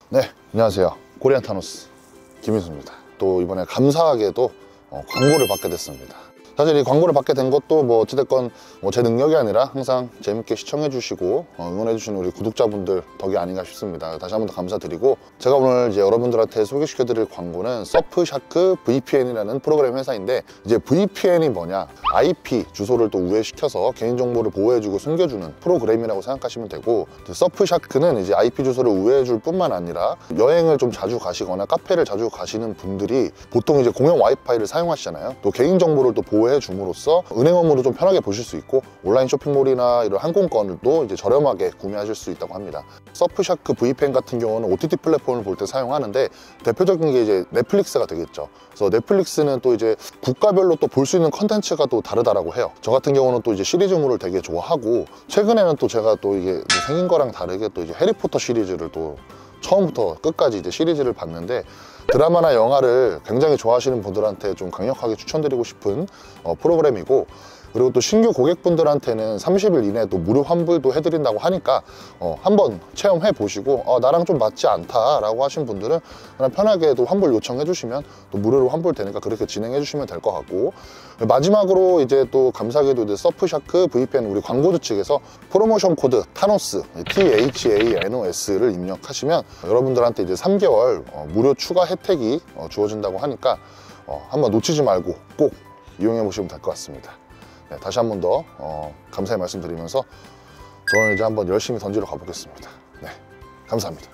네, 안녕하세요. 코리안 타노스 김희수입니다. 또 이번에 감사하게도 광고를 받게 됐습니다. 사실 이 광고를 받게 된 것도 뭐 어찌됐건 제 능력이 아니라 항상 재밌게 시청해 주시고 응원해 주시는 우리 구독자분들 덕이 아닌가 싶습니다. 다시 한번 더 감사드리고, 제가 오늘 이제 여러분들한테 소개시켜 드릴 광고는 서프샤크 VPN이라는 프로그램 회사인데, 이제 VPN이 뭐냐, IP 주소를 또 우회시켜서 개인정보를 보호해주고 숨겨주는 프로그램이라고 생각하시면 되고, 서프샤크는 이제 IP 주소를 우회해줄 뿐만 아니라 여행을 좀 자주 가시거나 카페를 자주 가시는 분들이 보통 이제 공용 와이파이를 사용하시잖아요. 또 개인정보를 또 보호해 줌으로써 은행 업무도 좀 편하게 보실 수 있고, 온라인 쇼핑몰이나 이런 항공권도 이제 저렴하게 구매하실 수 있다고 합니다. 서프샤크 VPN 같은 경우는 OTT 플랫폼을 볼 때 사용하는데, 대표적인 게 이제 넷플릭스가 되겠죠. 그래서 넷플릭스는 또 이제 국가별로 또 볼 수 있는 컨텐츠가 또 다르다라고 해요. 저 같은 경우는 또 이제 시리즈물을 되게 좋아하고, 최근에는 또 제가 또 이게 생긴 거랑 다르게 또 이제 해리포터 시리즈를 또 처음부터 끝까지 이제 시리즈를 봤는데, 드라마나 영화를 굉장히 좋아하시는 분들한테 좀 강력하게 추천드리고 싶은 프로그램이고, 그리고 또 신규 고객분들한테는 30일 이내에도 무료 환불도 해드린다고 하니까 한번 체험해 보시고 나랑 좀 맞지 않다 라고 하신 분들은 그냥 편하게 또 환불 요청해 주시면 또 무료로 환불되니까 그렇게 진행해 주시면 될 것 같고, 마지막으로 이제 또 감사하게도 이제 서프샤크 VPN 우리 광고주 측에서 프로모션 코드 타노스 THANOS를 입력하시면 여러분들한테 이제 3개월 무료 추가 혜택이 주어진다고 하니까 한번 놓치지 말고 꼭 이용해 보시면 될 것 같습니다. 네, 다시 한 번 더 감사의 말씀드리면서 저는 이제 한번 열심히 던지러 가보겠습니다. 네, 감사합니다.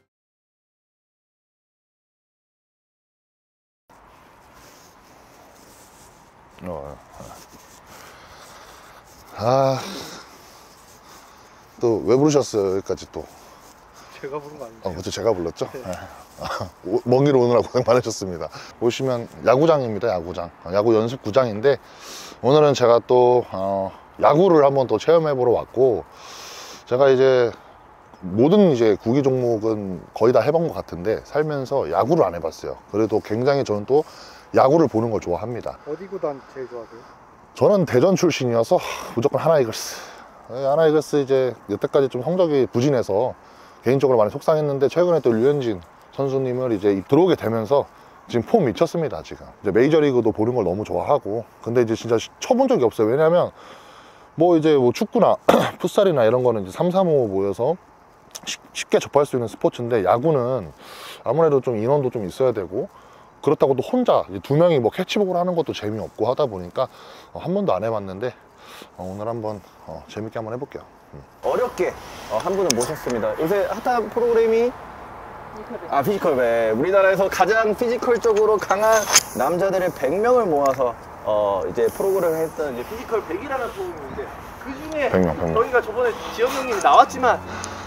또 왜 부르셨어요? 여기까지 또. 제가 부른 거 아니에요? 그렇죠, 제가 불렀죠? 네. 먼 길 오느라 고생 많으셨습니다. 보시면 야구장입니다. 야구장, 야구 연습구장인데, 오늘은 제가 또 야구를 한번 또 체험해 보러 왔고, 제가 이제 모든 이제 구기 종목은 거의 다 해본 것 같은데 살면서 야구를 안 해봤어요. 그래도 굉장히 저는 또 야구를 보는 걸 좋아합니다. 어디 구단 제일 좋아하세요? 저는 대전 출신이어서 무조건 하나이글스. 하나이글스 이제 여태까지 좀 성적이 부진해서 개인적으로 많이 속상했는데, 최근에 또 류현진 선수님을 이제 들어오게 되면서 지금 폼 미쳤습니다. 지금 이제 메이저리그도 보는 걸 너무 좋아하고, 근데 이제 진짜 쳐본 적이 없어요. 왜냐면 뭐 이제 뭐 축구나 풋살이나 이런 거는 이제 3, 4, 5 모여서 쉽게 접할 수 있는 스포츠인데, 야구는 아무래도 좀 인원도 좀 있어야 되고, 그렇다고 또 혼자 두 명이 뭐 캐치복을 하는 것도 재미없고 하다 보니까 한 번도 안 해봤는데 오늘 한번 재밌게 한번 해볼게요. 어렵게 한 분을 모셨습니다. 요새 핫한 프로그램이 피지컬. 네. 우리나라에서 가장 피지컬적으로 강한 남자들의 100명을 모아서 이제 프로그램을 했던 이제 피지컬 100이라는 프로그램인데, 그 중에 100명. 저희가 저번에 지영 형님이 나왔지만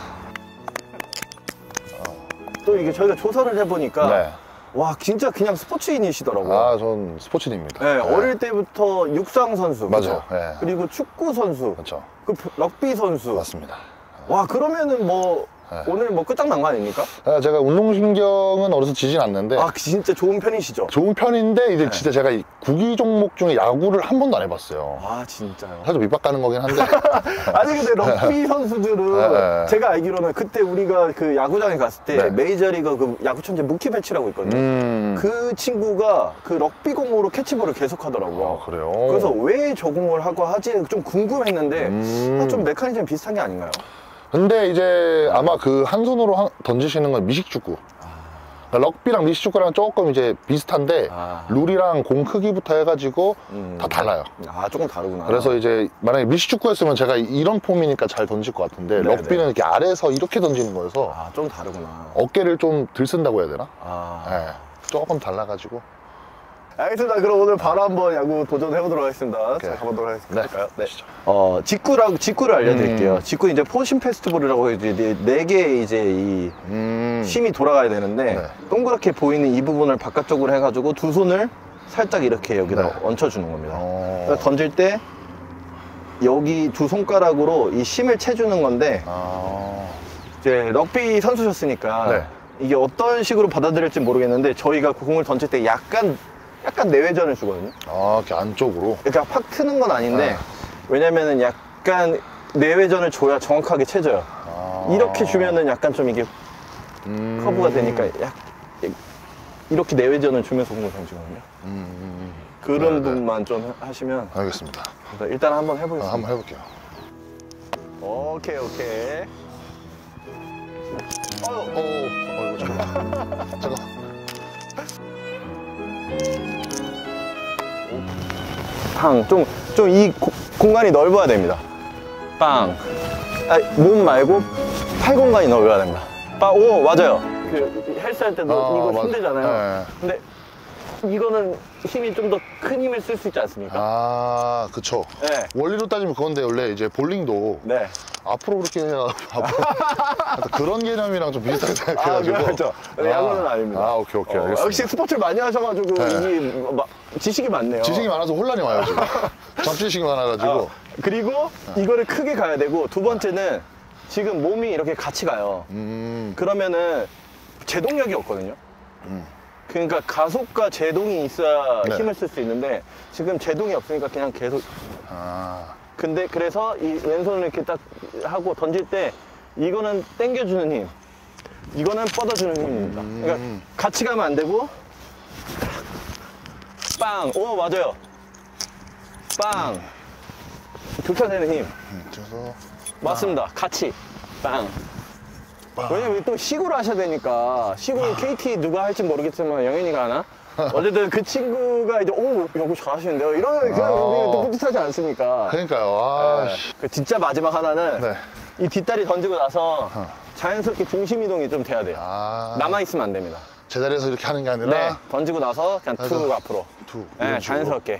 또 이게 저희가 조사를 해보니까 네. 와, 진짜 그냥 스포츠인이시더라고요. 전 스포츠인입니다. 네, 어릴 때부터 육상 선수, 맞아요. 그렇죠? 네. 그리고 축구 선수, 그렇죠. 그 럭비 선수. 맞습니다. 와, 그러면은 뭐 네. 오늘 뭐 끝장난 거 아닙니까? 제가 운동신경은 어려서 지진 않는데 진짜 좋은 편이시죠? 좋은 편인데, 이제 네. 진짜 제가 이 구기 종목 중에 야구를 한 번도 안 해봤어요. 진짜요? 사실 밑밥 가는 거긴 한데. 아니 근데 럭비 선수들은 네. 제가 알기로는 그때 우리가 그 야구장에 갔을 때 네. 메이저리그 그 야구 천재 무키 배치라고 있거든요. 그 친구가 그 럭비 공으로 캐치볼을 계속 하더라고요. 그래요? 그래서 왜 저 공을 하고 하지 좀 궁금했는데 좀 메커니즘 비슷한 게 아닌가요? 근데 이제 아마 그 한 손으로 던지시는 건 미식축구. 그러니까 럭비랑 미식축구랑 조금 이제 비슷한데, 룰이랑 공 크기부터 해가지고 다 달라요. 조금 다르구나. 그래서 이제 만약에 미식축구였으면 제가 이런 폼이니까 잘 던질 것 같은데, 네네. 럭비는 이렇게 아래에서 이렇게 던지는 거여서 좀 다르구나. 어깨를 좀 들쓴다고 해야 되나? 네, 조금 달라가지고. 알겠습니다. 그럼 오늘 바로 한번 야구 도전해보도록 하겠습니다. 오케이. 자, 가보도록 하겠습니다. 네. 직구를 알려드릴게요. 직구는 이제 포신 페스티벌이라고 해서 이제 4개의 이제 이 심이 돌아가야 되는데, 네. 동그랗게 보이는 이 부분을 바깥쪽으로 해가지고 두 손을 살짝 이렇게 여기다 네. 얹혀주는 겁니다. 그러니까 던질 때 여기 두 손가락으로 이 심을 채주는 건데, 이제 럭비 선수셨으니까 네. 이게 어떤 식으로 받아들일지 모르겠는데, 저희가 공을 던질 때 약간 내외전을 주거든요. 이렇게 안쪽으로. 그러니까 팍 트는 건 아닌데, 왜냐면은 약간 내외전을 줘야 정확하게 채져요. 이렇게 주면은 약간 좀 이게 커브가 되니까 이렇게 내외전을 주면서 공을 던지거든요. 그런 네네. 부분만 좀 하시면. 알겠습니다. 그래서 일단 한번 해보겠습니다. 한번 해볼게요. 오케이. 이거 잠깐. 잠깐. 팡. 좀 이 공간이 넓어야 됩니다. 빵. 몸 말고 팔 공간이 넓어야 됩니다. 빵. 오, 맞아요. 그 헬스할 때도 이거 맞아. 힘들잖아요. 네. 근데 이거는 힘이 좀 더 큰 힘을 쓸 수 있지 않습니까? 아, 그쵸. 네. 원리로 따지면 그건데, 원래 이제 볼링도 네. 앞으로 그렇게 해야, 앞으로. 하여튼 그런 개념이랑 좀 비슷하게 생각해가지고. 그렇죠. 야구는 아닙니다. 오케이, 알겠습니다. 역시 스포츠를 많이 하셔가지고 이게 지식이 많네요. 지식이 많아서 혼란이 와요, 지금. 잡지식이 많아가지고. 그리고 이거를 크게 가야 되고, 두 번째는 지금 몸이 이렇게 같이 가요. 그러면은 제동력이 없거든요. 그러니까 가속과 제동이 있어야 네. 힘을 쓸 수 있는데 지금 제동이 없으니까 그냥 계속. 근데 그래서 이 왼손을 이렇게 딱 하고 던질 때 이거는 당겨주는 힘, 이거는 뻗어주는 힘입니다. 그러니까 같이 가면 안 되고 빵. 오, 맞아요. 빵. 교차되는 힘. 그래서. 맞습니다. 같이 빵. 왜냐면 또 시구를 하셔야 되니까. 시구는 KT 누가 할지 모르겠지만 영현이가 하나? 어쨌든 그 친구가 이제 야구 잘하시는데요. 이러면 그냥 우리 또 뿌듯하지 않습니까? 그러니까요. 네. 그 진짜 마지막 하나는 네. 이 뒷다리 던지고 나서 자연스럽게 중심 이동이 좀 돼야 돼요. 남아있으면 안 됩니다. 제자리에서 이렇게 하는 게 아니라. 네. 던지고 나서 그냥 툭 앞으로. 툭. 네, 이런 식으로. 자연스럽게.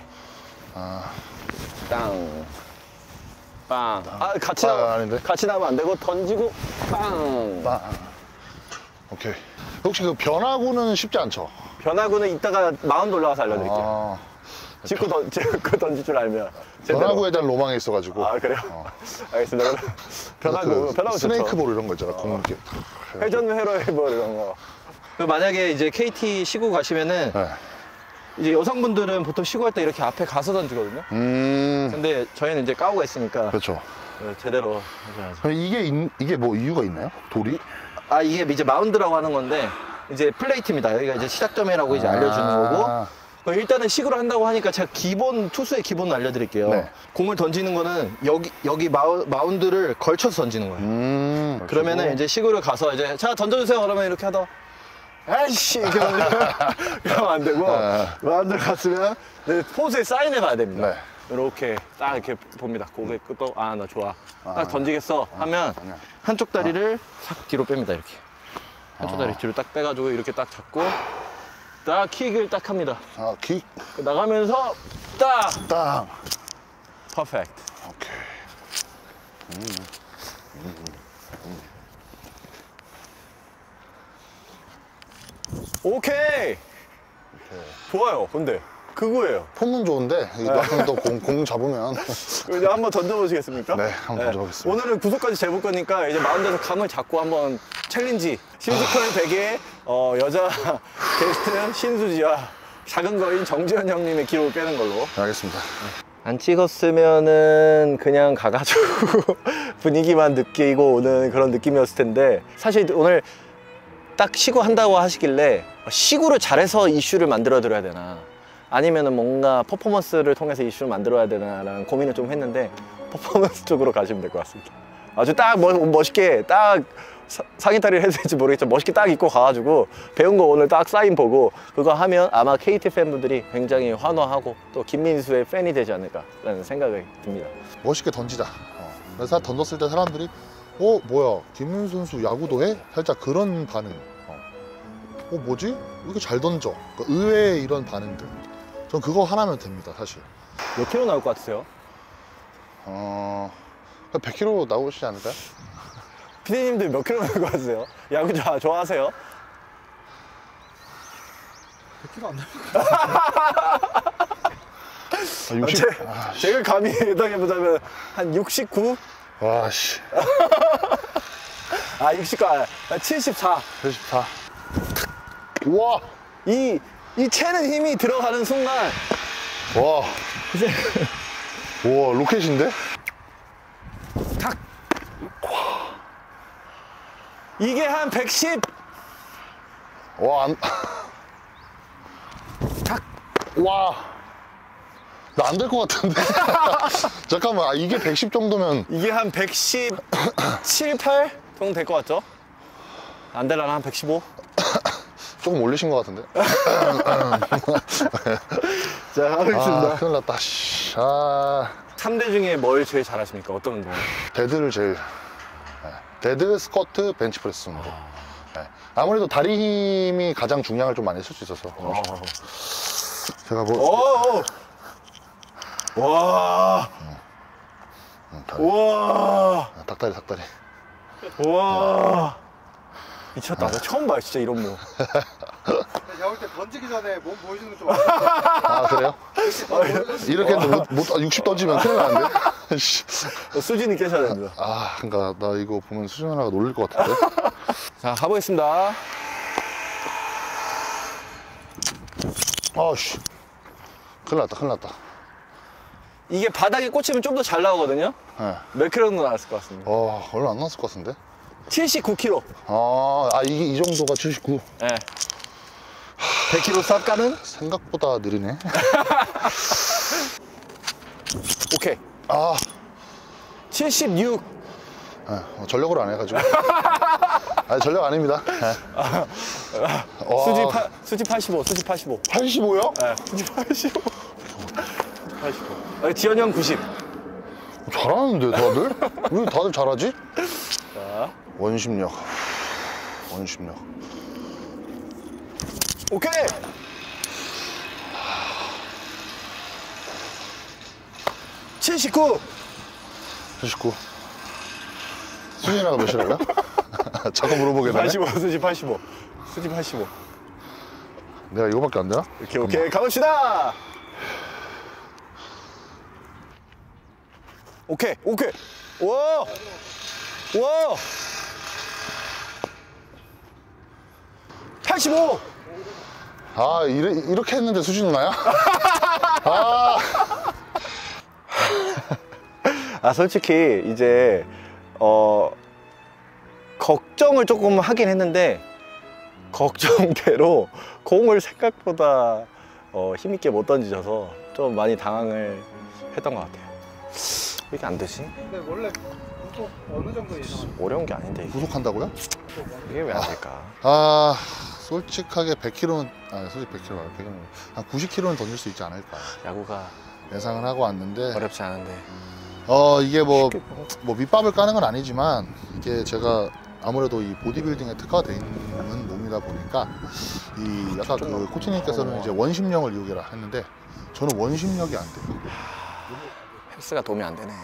땅. 빵. 같이 아닌데? 같이 나면 안 되고 던지고 빵. 오케이. 혹시 그 변화구는 쉽지 않죠? 변화구는 이따가 마운드 올라가서 알려드릴게요. 짚고 던질 줄 알면. 제대로. 변화구에 대한 로망이 있어가지고. 그래요? 알겠습니다. 변화구 좋죠. 스네이크볼 이런 거 있잖아. 공 이렇게. 회전 회로해볼 이런 거. 만약에 이제 KT 시구 가시면은 네. 이제 여성분들은 보통 시구할 때 이렇게 앞에 가서 던지거든요. 근데 저희는 이제 까오가 있으니까 그렇죠. 제대로 하셔야죠. 그럼 이게 뭐 이유가 있나요? 돌이? 이게 이제 마운드라고 하는 건데 이제 플레이트입니다. 여기가 이제 시작점이라고 이제 알려주는 거고. 일단은 시구를 한다고 하니까 제가 투수의 기본을 알려드릴게요. 네. 공을 던지는 거는 여기 마운드를 걸쳐서 던지는 거예요. 그러면은 이제 시구를 가서 이제 자 던져주세요 그러면 이렇게 하다 아이씨 이렇게 그러면 안 되고 마운드를 갔으면 포즈에 사인해 봐야 됩니다. 네. 이렇게 딱 이렇게 봅니다. 고개 끄덕 나 좋아. 딱 던지겠어 하면 한쪽 다리를 싹 뒤로 뺍니다. 이렇게 한쪽 다리 뒤로 딱 빼가지고 이렇게 딱 잡고 딱 킥을 딱 합니다. 킥. 나가면서 딱 땅. 퍼펙트. 오케이. 오케이. 좋아요. 근데 그거예요. 폼은 좋은데 막상 또 공 잡으면. 이제 한번 던져보시겠습니까? 네, 한번 던져보겠습니다. 오늘은 구속까지 재볼 거니까 이제 마운드에서 감을 잡고 한번 챌린지 실지컬 100에 여자 게스트는 신수지와 작은 거인 정지현 형님의 기록을 빼는 걸로. 알겠습니다. 안 찍었으면은 그냥 가가지고 분위기만 느끼고 오는 그런 느낌이었을 텐데 사실 오늘 딱 시구 한다고 하시길래 시구를 잘해서 이슈를 만들어 드려야 되나 아니면은 뭔가 퍼포먼스를 통해서 이슈를 만들어야 되나라는 고민을 좀 했는데 퍼포먼스 쪽으로 가시면 될 것 같습니다. 아주 딱 멋있게 딱 상의탈의를 해도 될지 모르겠지만 멋있게 딱 입고 가가지고 배운 거 오늘 딱 사인 보고 그거 하면 아마 KT 팬분들이 굉장히 환호하고 또 김민수의 팬이 되지 않을까라는 생각이 듭니다. 멋있게 던지자. 그래서 던졌을 때 사람들이 뭐야 김민수 선수 야구도 해? 살짝 그런 반응. 뭐지? 왜 이렇게 잘 던져? 그러니까 의외의 이런 반응들. 전 그거 하나면 됩니다, 사실. 몇 킬로 나올 것 같으세요? 100kg 나오시지 않을까요? 피디님들 몇 킬로 나올 것 같으세요? 야구 좋아하세요? 100kg 안 나올 것 같아요. 60? 제가 감히 예상해보자면 한 69? 와, 씨. 69, 74. 74. 우와! 이 채는 힘이 들어가는 순간 와. 우와, 로켓인데? 탁! 이게 한 110, 와, 와. 나 안 될 것 같은데. 잠깐만, 이게 110 정도면. 이게 한 117, 8 정도 될 것 같죠? 안 되려나? 한 115? 조금 올리신 것 같은데. 자, 하겠습니다. 큰일 났다. 씨. 아. 3대 중에 뭘 제일 잘하십니까? 어떤 운동을? 데드를 제일. 네. 데드, 스쿼트, 벤치프레스 운동. 네. 아무래도 다리 힘이 가장 중량을 좀 많이 쓸 수 있어서. 제가 뭐. 와. 와. 닭다리. 와. 미쳤다. 나 처음 봐요, 진짜 이런 모. 제가 볼 때 던지기 전에 몸 보여주는 거 좀 아, 그래요? 이렇게 했는데 60 던지면 큰일 나는데? 수진이 깨셔야 됩니다. 아, 그러니까 나 이거 보면 수진 하나가 놀릴 것 같은데? 자, 가보겠습니다. 아씨, 큰일 났다. 이게 바닥에 꽂히면 좀 더 잘 나오거든요? 네. 몇 킬로 정도 나왔을 것 같습니다. 얼마 안 나왔을 것 같은데? 79kg. 이게 이 정도가 79. 네. 100kg 쌉 가는? 생각보다 느리네. 오케이. 76. 전력으로 안 해가지고. 아니, 전력 아닙니다. 네. 수지 85, 수지 85. 85요? 네, 수지 85. 85. 지현이 형 90. 잘하는데, 다들? 왜 다들 잘하지? 자. 원심력. 오케이! 79! 79. 수진이가 몇이라고요? 자꾸 물어보게 되네. 85, 수지 85. 수지 85. 내가 이거밖에 안 되나? 오케이, 가봅시다! 오케이. 와! 85! 이렇게 했는데 수진 누나야? 솔직히 이제 걱정을 조금 하긴 했는데 걱정대로 공을 생각보다 힘있게 못 던지셔서 좀 많이 당황을 했던 것 같아요. 왜 이게 안 되지? 근데 원래 구속 어느 정도 예상하세요? 어려운 게 아닌데 이게, 구속한다고요? 이게 왜 안 될까? 솔직하게 100kg는, 솔직히 100kg 말고 100kg, 한 90kg는 던질 수 있지 않을까 야구가 예상을 하고 왔는데, 어렵지 않은데 이게 뭐 밑밥을 까는 건 아니지만, 이게 제가 아무래도 이 보디빌딩에 특화가 돼 있는 몸이다 보니까, 이 아까 그 코치님께서는 이제 원심력을 이용해라 했는데, 저는 원심력이 안 돼요. 헬스가 도움이 안 되네.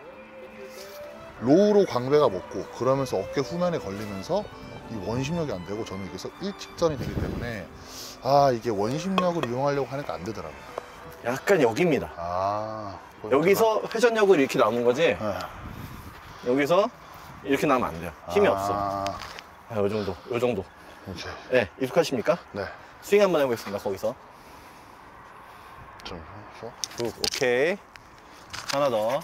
로우로 광배가 먹고 그러면서 어깨 후면에 걸리면서 이 원심력이 안 되고, 저는 여기서 일직선이 되기 때문에 이게 원심력을 이용하려고 하니까 안 되더라고요. 약간 여기입니다. 여기서 회전력을 이렇게 남은 거지. 네. 여기서 이렇게 나면 안 돼요. 힘이 없어. 요 정도. 오케이. 네, 익숙하십니까? 네. 스윙 한번 해보겠습니다. 거기서. 좀 오케이. 하나 더.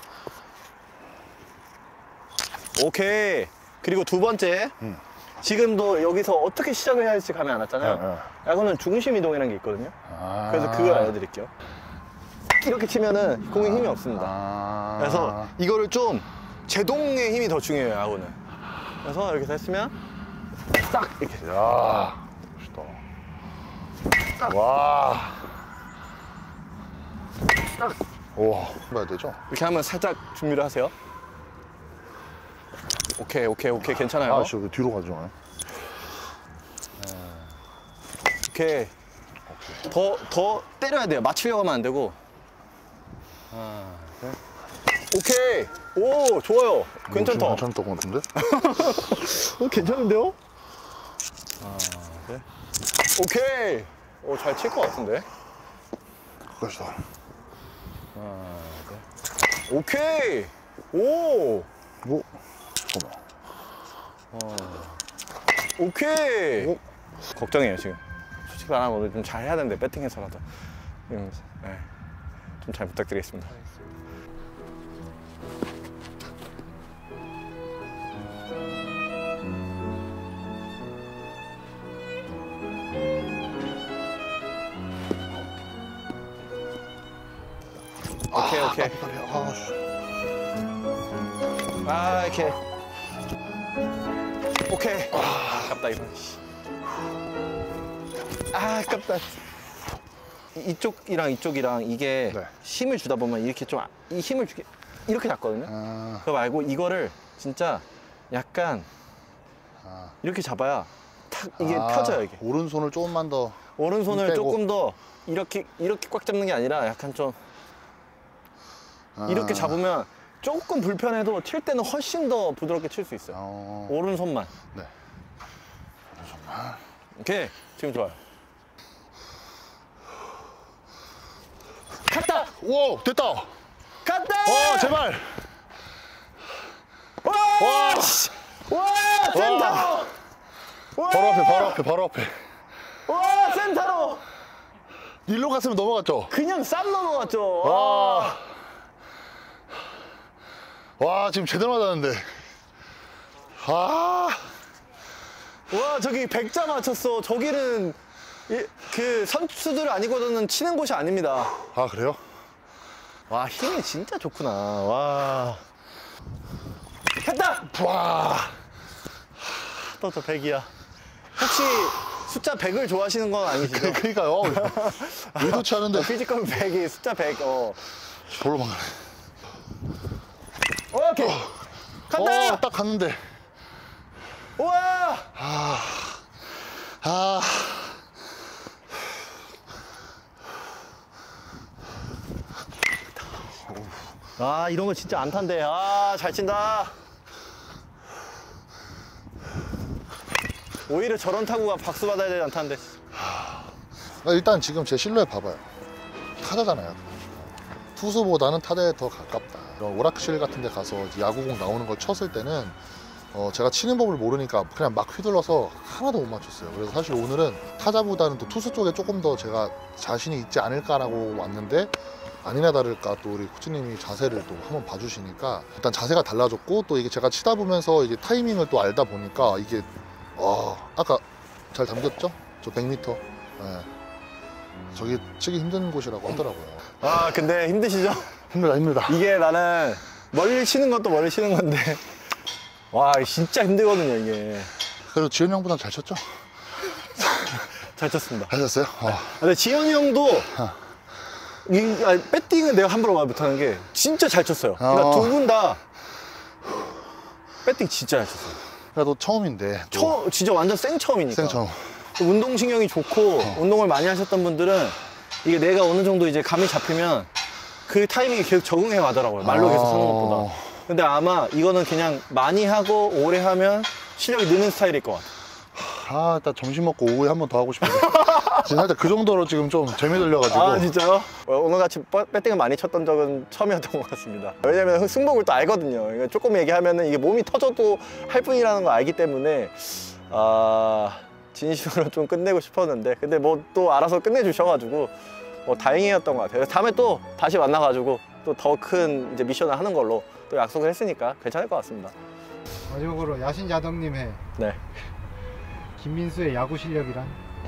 오케이. 그리고 두 번째. 지금도 여기서 어떻게 시작을 해야 할지 감이 안 왔잖아요. 야구는 중심 이동이라는 게 있거든요. 그래서 그걸 알려드릴게요. 이렇게 치면은 공에 힘이 없습니다. 그래서 이거를 좀 제동의 힘이 더 중요해요, 야구는. 그래서 이렇게 했으면 딱 이렇게. 야, 멋있다. 와. 딱. 우와, 봐야 되죠? 이렇게 하면 살짝 준비를 하세요. 오케이. 괜찮아요. 저기 뒤로 가죠. 오케이. 더 때려야 돼요. 맞추려고 하면 안 되고. 오케이. 오, 좋아요. 괜찮다. 괜찮다 것 같은데? 괜찮은데요? 오케이. 잘 칠 것 같은데. 가까이서. 오케이. 오. 잠깐만. 오케이. 걱정해요, 지금. 솔직히 말하면 오늘 좀 잘 해야 되는데, 배팅해서라도. 좀 잘 부탁드리겠습니다. 오케이. 아, 이렇게. 오케이. 아깝다, 이거. 아, 아깝다. 이쪽이랑 이쪽이랑 이게 네. 힘을 주다 보면 이렇게 좀, 이 힘을 주게, 이렇게 잡거든요. 그거 말고 이거를 진짜 약간 이렇게 잡아야 탁, 이게 펴져요, 이게. 오른손을 조금만 더. 오른손을 빼고. 조금 더 이렇게 꽉 잡는 게 아니라 약간 좀 이렇게 잡으면 조금 불편해도 칠 때는 훨씬 더 부드럽게 칠 수 있어요. 오른손만. 네. 오른손만. 오케이. 지금 좋아요. 갔다! 오, 됐다. 갔다! 와, 제발. 와! 와. 씨! 와! 센터로! 와! 바로 앞에. 와! 센터로! 일로 갔으면 넘어갔죠. 그냥 쌈 넘어갔죠. 와. 와, 지금 제대로 맞았는데. 와, 저기 100자 맞췄어. 저기는 그 선수들 아니고는 치는 곳이 아닙니다. 아, 그래요? 와, 힘이 진짜 좋구나. 와. 했다! 와. 또 저 100이야. 혹시 숫자 100을 좋아하시는 건 아니시죠? 그러니까요. 의도치 않은데. 피지컬 100이 숫자 100. 볼로 막가네. 오케이. 간다! 딱 갔는데. 우와! 아, 이런 거 진짜 안 탄대. 아, 잘 친다. 오히려 저런 타구가 박수 받아야 되지 않다는데. 일단 지금 제 실루엣 봐봐요. 타자잖아요. 투수보다는 타자에 더 가깝다. 이런 오락실 같은 데 가서 야구공 나오는 걸 쳤을 때는 제가 치는 법을 모르니까 그냥 막 휘둘러서 하나도 못 맞췄어요. 그래서 사실 오늘은 타자보다는 또 투수 쪽에 조금 더 제가 자신이 있지 않을까라고 왔는데 아니나 다를까 또 우리 코치님이 자세를 또 한번 봐주시니까 일단 자세가 달라졌고 또 이게 제가 치다 보면서 이게 타이밍을 또 알다 보니까 이게 아까 잘 담겼죠? 저 100m. 네. 저기 치기 힘든 곳이라고 하더라고요. 아, 근데 힘드시죠? 힘들다. 이게 나는 멀리 치는 것도 멀리 치는 건데. 와, 진짜 힘들거든요, 이게. 그래도 지현이 형보다 잘 쳤죠? 잘 쳤습니다. 잘 쳤어요? 근데 지현이 형도 배팅은 내가 함부로 말 못하는 게 진짜 잘 쳤어요. 그러니까 두 분 다 배팅 진짜 잘 쳤어요. 그래도 처음인데. 진짜 완전 생처음이니까. 생처음. 운동신경이 좋고 운동을 많이 하셨던 분들은 이게 내가 어느 정도 이제 감이 잡히면 그 타이밍에 계속 적응해 가더라고요. 말로 계속 하는 것보다. 근데 아마 이거는 그냥 많이 하고 오래 하면 실력이 느는 스타일일 것 같아요. 일단 점심 먹고 오후에 한 번 더 하고 싶은데. 지금 살짝 그 정도로 지금 좀 재미 들려가지고. 아, 진짜요? 오늘같이 배팅을 많이 쳤던 적은 처음이었던 것 같습니다. 왜냐면 승복을 또 알거든요. 이거 조금 얘기하면은 이게 몸이 터져도 할 뿐이라는 걸 알기 때문에 진심으로 좀 끝내고 싶었는데 근데 뭐 또 알아서 끝내주셔가지고 다행이었던 것 같아요. 다음에 또 다시 만나가지고 또 더 큰 이제 미션을 하는 걸로 또 약속을 했으니까 괜찮을 것 같습니다. 마지막으로 야신야덕님의 네. 김민수의 야구 실력이란?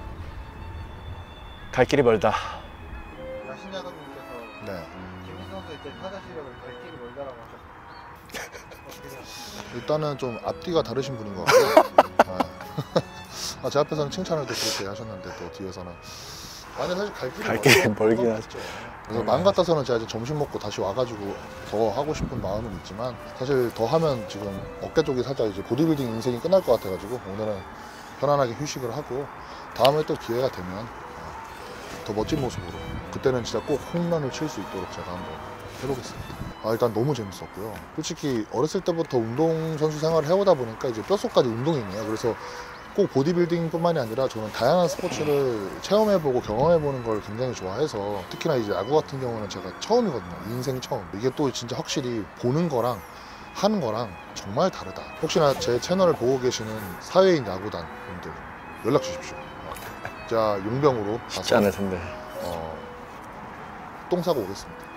갈 길이 멀다. 야신야덕님께서 네. 김민수 선수의 타자 실력을 갈 길이 멀다라고 하셨어요. 일단은 좀 앞뒤가 다르신 분인 것 같고요. 제 앞에서는 칭찬을 또 그렇게 하셨는데 또 뒤에서는 아니 사실 갈 길이 멀긴 하죠. 그래서 마음 같아서는 제가 이제 점심 먹고 다시 와가지고 더 하고 싶은 마음은 있지만 사실 더 하면 지금 어깨 쪽이 살짝 이제 보디빌딩 인생이 끝날 것 같아가지고 오늘은 편안하게 휴식을 하고 다음에 또 기회가 되면 더 멋진 모습으로 그때는 진짜 꼭 홈런을 칠 수 있도록 제가 한번 해보겠습니다. 일단 너무 재밌었고요. 솔직히 어렸을 때부터 운동선수 생활을 해오다 보니까 이제 뼛속까지 운동이네요. 그래서 꼭 보디빌딩뿐만이 아니라 저는 다양한 스포츠를 체험해보고 경험해보는 걸 굉장히 좋아해서 특히나 이제 야구 같은 경우는 제가 처음이거든요. 인생 처음. 이게 또 진짜 확실히 보는 거랑 하는 거랑 정말 다르다. 혹시나 제 채널을 보고 계시는 사회인 야구단 분들 연락 주십시오. 제가 용병으로 쉽지 않을 텐데. 똥 싸고 오겠습니다.